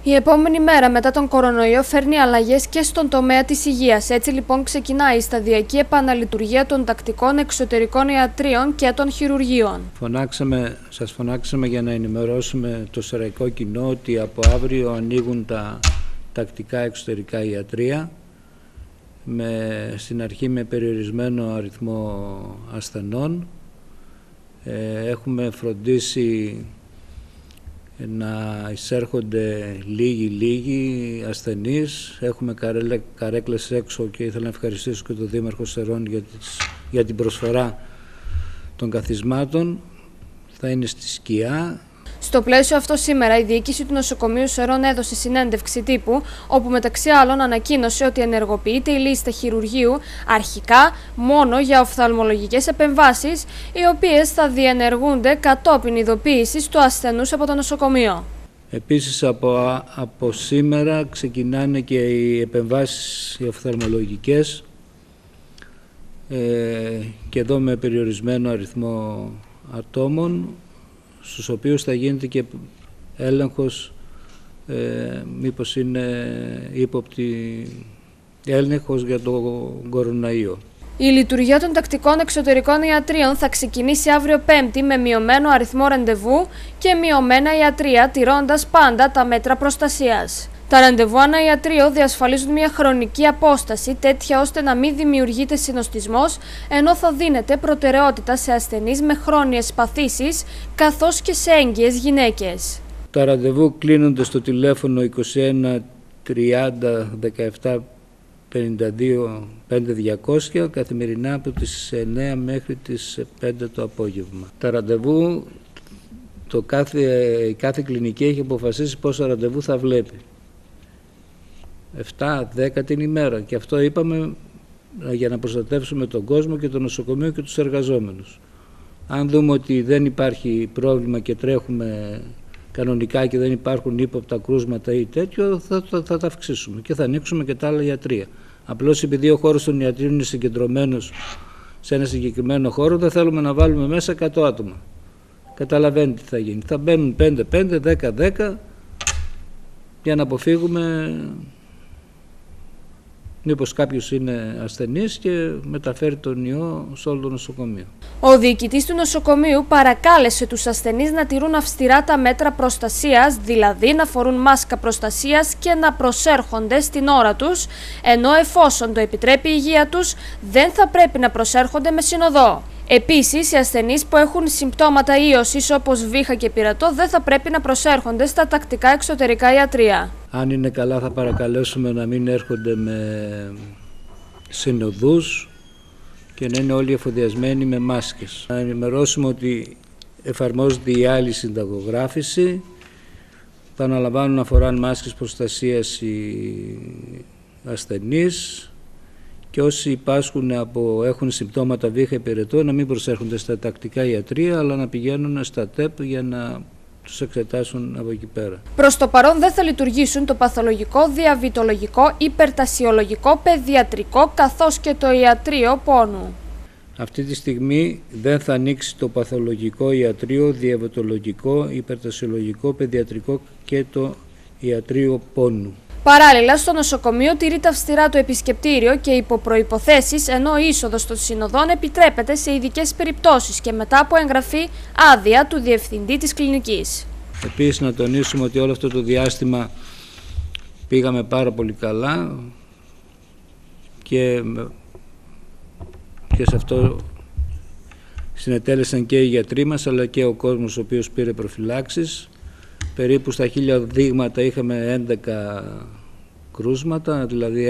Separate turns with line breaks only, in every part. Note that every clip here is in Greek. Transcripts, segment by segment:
Η επόμενη μέρα μετά τον κορονοϊό φέρνει αλλαγές και στον τομέα της υγείας. Έτσι λοιπόν ξεκινάει η σταδιακή επαναλειτουργία των τακτικών εξωτερικών ιατρίων και των χειρουργείων.
Σας φωνάξαμε για να ενημερώσουμε το σεραϊκό κοινό ότι από αύριο ανοίγουν τα τακτικά εξωτερικά ιατρεία, στην αρχή με περιορισμένο αριθμό ασθενών. Έχουμε φροντίσει να εισέρχονται λίγοι ασθενείς. Έχουμε καρέκλες έξω και ήθελα να ευχαριστήσω και τον Δήμαρχο Σερών για την προσφορά των καθισμάτων. Θα είναι στη σκιά.
Στο πλαίσιο αυτό σήμερα η διοίκηση του νοσοκομείου Σερών έδωσε συνέντευξη τύπου, όπου μεταξύ άλλων ανακοίνωσε ότι ενεργοποιείται η λίστα χειρουργείου αρχικά μόνο για οφθαλμολογικές επεμβάσεις, οι οποίες θα διενεργούνται κατόπιν ειδοποίησης του ασθενούς από το νοσοκομείο.
Επίσης από σήμερα ξεκινάνε και οι επεμβάσεις οι οφθαλμολογικές και εδώ με περιορισμένο αριθμό ατόμων, στους οποίους θα γίνεται και έλεγχος, μήπως είναι ύποπτη έλεγχος για τον κοροναϊό.
Η λειτουργία των τακτικών εξωτερικών ιατρίων θα ξεκινήσει αύριο Πέμπτη με μειωμένο αριθμό ραντεβού και μειωμένα ιατρεία, τηρώντας πάντα τα μέτρα προστασίας. Τα ραντεβού ανά ιατρείο διασφαλίζουν μια χρονική απόσταση τέτοια ώστε να μην δημιουργείται συνοστισμός, ενώ θα δίνεται προτεραιότητα σε ασθενείς με χρόνιες παθήσεις καθώς και σε έγκυες γυναίκες.
Τα ραντεβού κλείνονται στο τηλέφωνο 21 30 17 52 5200 καθημερινά από τις 9 μέχρι τις 5 το απόγευμα. Τα ραντεβού, η κάθε κλινική έχει αποφασίσει πόσα ραντεβού θα βλέπει. 7-10 την ημέρα, και αυτό είπαμε για να προστατεύσουμε τον κόσμο και το νοσοκομείο και τους εργαζόμενους. Αν δούμε ότι δεν υπάρχει πρόβλημα και τρέχουμε κανονικά και δεν υπάρχουν ύποπτα κρούσματα ή τέτοιο, θα τα αυξήσουμε και θα ανοίξουμε και τα άλλα ιατρεία. Απλώς επειδή ο χώρος των ιατρίων είναι συγκεντρωμένος σε ένα συγκεκριμένο χώρο, δεν θέλουμε να βάλουμε μέσα 100 άτομα. Καταλαβαίνετε τι θα γίνει. Θα μπαίνουν 5-5, 10-10 για να αποφύγουμε μήπως κάποιος είναι ασθενής και μεταφέρει τον ιό σε όλο το νοσοκομείο.
Ο διοικητής του νοσοκομείου παρακάλεσε τους ασθενείς να τηρούν αυστηρά τα μέτρα προστασίας, δηλαδή να φορούν μάσκα προστασίας και να προσέρχονται στην ώρα τους, ενώ εφόσον το επιτρέπει η υγεία τους, δεν θα πρέπει να προσέρχονται με συνοδό. Επίσης, οι ασθενείς που έχουν συμπτώματα ίωσης όπως βήχα και πυρετό δεν θα πρέπει να προσέρχονται στα τακτικά εξωτερικά ιατρεία.
Αν είναι καλά, θα παρακαλέσουμε να μην έρχονται με συνοδούς και να είναι όλοι εφοδιασμένοι με μάσκες. Να ενημερώσουμε ότι εφαρμόζεται η άλλη συνταγογράφηση. Θα αναλαμβάνουν να φοράνε μάσκες προστασίας οι ασθενείς και όσοι έχουν συμπτώματα βήχα πυρετό να μην προσέρχονται στα τακτικά ιατρεία, αλλά να πηγαίνουν στα ΤΕΠ για να τους εξετάσουν από εκεί πέρα.
Προς το παρόν δεν θα λειτουργήσουν το παθολογικό, διαβητολογικό, υπερτασιολογικό, παιδιατρικό καθώς και το ιατρείο πόνου.
Αυτή τη στιγμή δεν θα ανοίξει το παθολογικό ιατρείο, διαβητολογικό, υπερτασιολογικό, παιδιατρικό και το ιατρείο πόνου.
Παράλληλα, στο νοσοκομείο τηρείται αυστηρά το επισκεπτήριο και υπό προϋποθέσεις, ενώ η είσοδος των συνοδών επιτρέπεται σε ειδικές περιπτώσεις και μετά από εγγραφή άδεια του διευθυντή της κλινικής.
Επίσης, να τονίσουμε ότι όλο αυτό το διάστημα πήγαμε πάρα πολύ καλά και σε αυτό συνετέλεσαν και οι γιατροί μας αλλά και ο κόσμος ο οποίος πήρε προφυλάξεις. Περίπου στα 1000 δείγματα είχαμε 11 κρούσματα, δηλαδή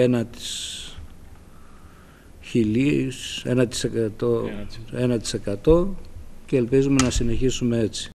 1% και ελπίζουμε να συνεχίσουμε έτσι.